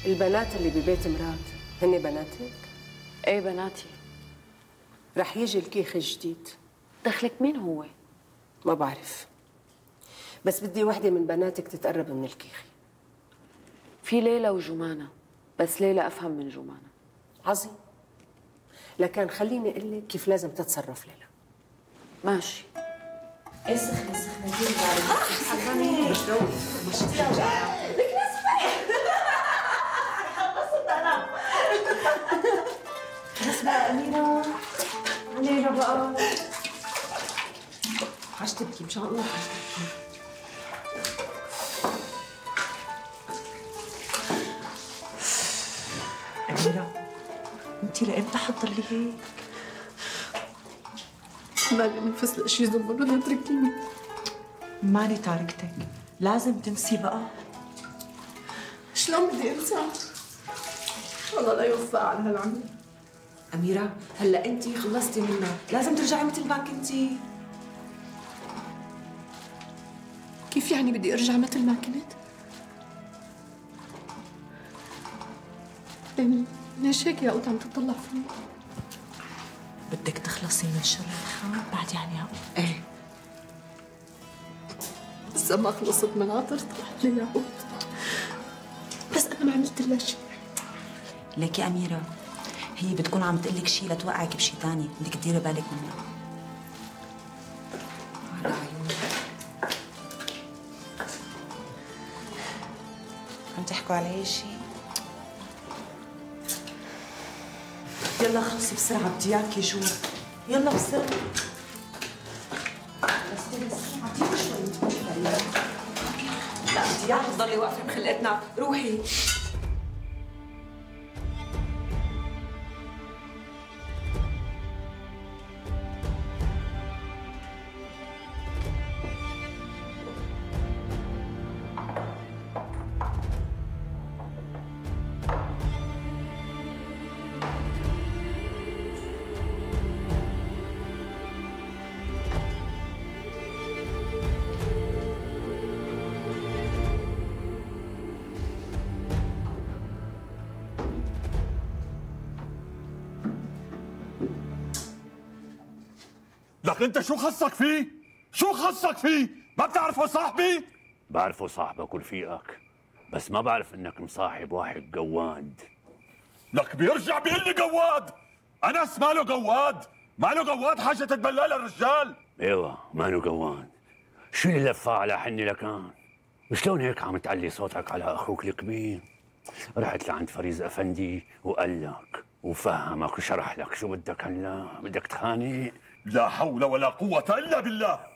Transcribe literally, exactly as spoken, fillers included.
البنات اللي ببيت مراد هن بناتك؟ ايه بناتي. رح يجي الكيخ الجديد. دخلك مين هو؟ ما بعرف، بس بدي وحدة من بناتك تتقرب من الكيخي. في ليلى وجمانة، بس ليلى أفهم من جمانة. عظيم. لكن خليني أقول لك كيف لازم تتصرف ليلى. ماشي. ايه سخنة سخنة كثير باردة. حباني مش روح مش ترجع. لك نسمع. حبصت أنا. بس بقى أميرة علينا بقى. عاش تبكي إن شاء الله عاش تبكي. أميرة أنتِ لإمتى حتضلي هيك؟ مالي نفس لشي زمر بدها تركيني. ماني تاركتك، لازم تنسي بقى. شلون بدي انسى؟ والله لا يوفق على هالعمل. أميرة هلا أنتِ خلصتي منه، لازم ترجعي مثل ما كنتي. كيف يعني بدي ارجع مثل ما كنت؟ ليش هيك يا قوت عم تطلع فيي؟ بدك تخلصي من شر الخان بعد يعني يا قوت. ايه لسه ما خلصت من عاطر طلعت لي يا قوت، بس انا ما عملت لها شيء. ليك يا أميرة هي بتكون عم تقلك شيء لتوقعك بشيء ثاني، بدك تديري بالك منها. على عيوني. عم تحكوا علي شيء؟ يلا خلصي بسرعة بدي اياكي شو. يلا بسرعة. بس بسرعة بدي شوي. لا بدي اياك تضلي واقفة بخلقتنا، روحي. لك انت شو خصك فيه؟ شو خصك فيه؟ ما بتعرفه صاحبي؟ بعرفه صاحبك ورفيقك، بس ما بعرف انك مصاحب واحد قواد. لك بيرجع بيقول لي قواد، انس ماله قواد، ماله قواد حاجه تتبلى للرجال. ايوه ماله قواد، شو اللي لفاه على حني لكان؟ شلون هيك عم تعلي صوتك على اخوك الكبير؟ رحت لعند فريز افندي وقال لك وفهمك وشرح لك شو بدك هلا؟ بدك تخانق؟ لا حول ولا قوة إلا بالله.